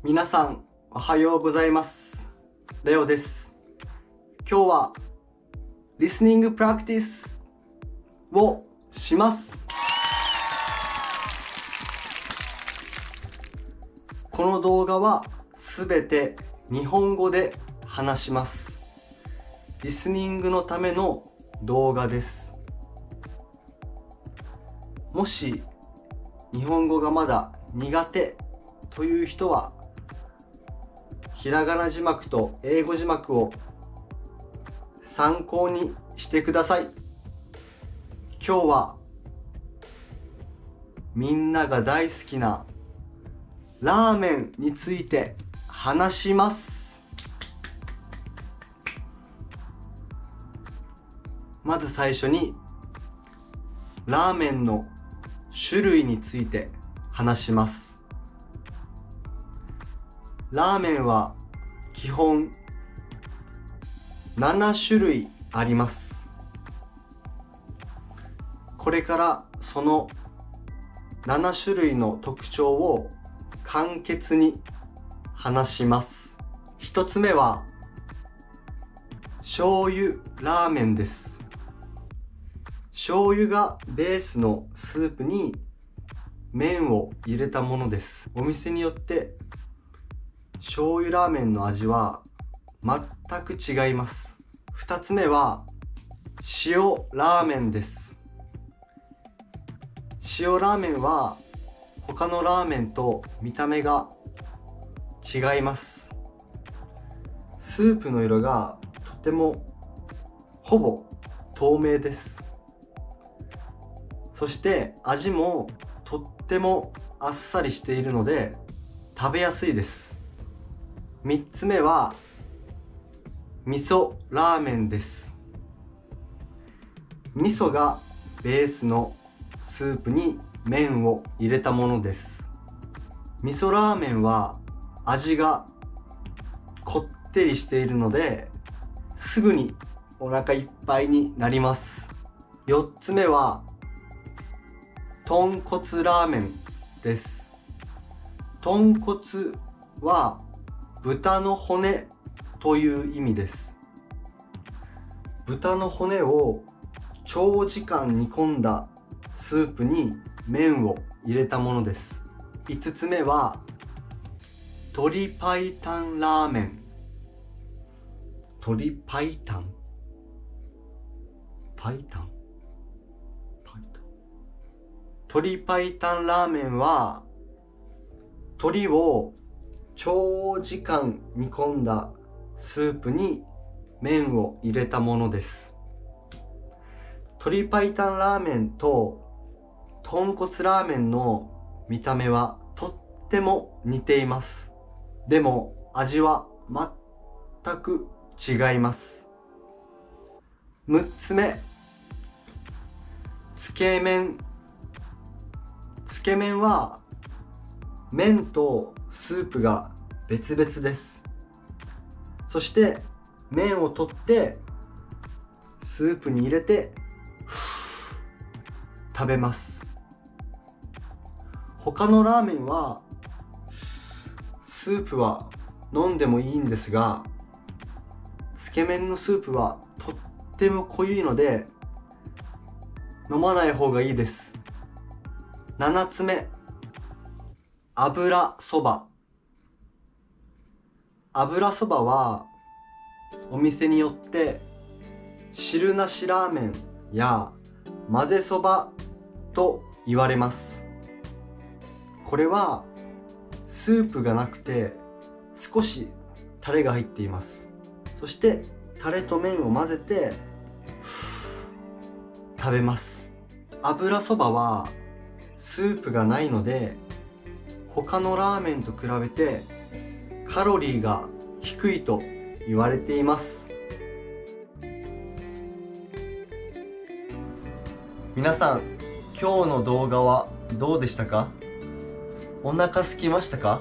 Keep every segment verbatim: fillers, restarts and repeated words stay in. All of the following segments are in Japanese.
皆さんおはようございます。レオです。今日はリスニングプラクティスをします。この動画はすべて日本語で話します。リスニングのための動画です。もし日本語がまだ苦手という人はひらがな字幕と英語字幕を参考にしてください。今日はみんなが大好きなラーメンについて話します。まず最初にラーメンの種類について話します。ラーメンは基本なな種類あります。これからそのなな種類の特徴を簡潔に話します。一つ目は醤油ラーメンです。醤油がベースのスープに麺を入れたものです。お店によって醤油ラーメンの味は全く違います。二つ目は塩ラーメンです。塩ラーメンは他のラーメンと見た目が違います。スープの色がとてもほぼ透明です。そして味もとってもあっさりしているので食べやすいです。みっつめは味噌ラーメンです。味噌がベースのスープに麺を入れたものです。味噌ラーメンは味がこってりしているのですぐにお腹いっぱいになります。よっつめは豚骨ラーメンです。豚骨は豚の骨という意味です。豚の骨を長時間煮込んだスープに麺を入れたものです。いつつめは鶏白湯ラーメン。鶏白湯白湯鶏白湯ラーメンは鶏を長時間煮込んだスープに麺を入れたものです。鶏白湯ラーメンと豚骨ラーメンの見た目はとっても似ています。でも味は全く違います。むっつめ、つけ麺。つけ麺は麺とスープが別々です。そして麺を取ってスープに入れて食べます。他のラーメンはスープは飲んでもいいんですが、つけ麺のスープはとっても濃いので飲まない方がいいです。ななつめ、油そば。油そばはお店によって汁なしラーメンや混ぜそばと言われます。これはスープがなくて少しタレが入っています。そしてタレと麺を混ぜて食べます。油そばはスープがないので他のラーメンと比べてカロリーが低いと言われています。皆さん、今日の動画はどうでしたか？お腹空きましたか？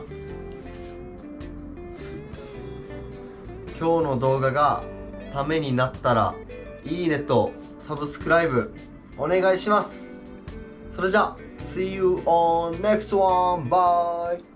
今日の動画がためになったらいいねとサブスクライブお願いします。それじゃあ See you on next one. Bye.